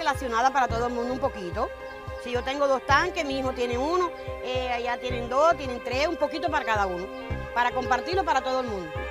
relacionada para todo el mundo un poquito. Si yo tengo 2 tanques, mi hijo tiene 1, allá tienen 2, tienen 3, un poquito para cada uno, para compartirlo para todo el mundo.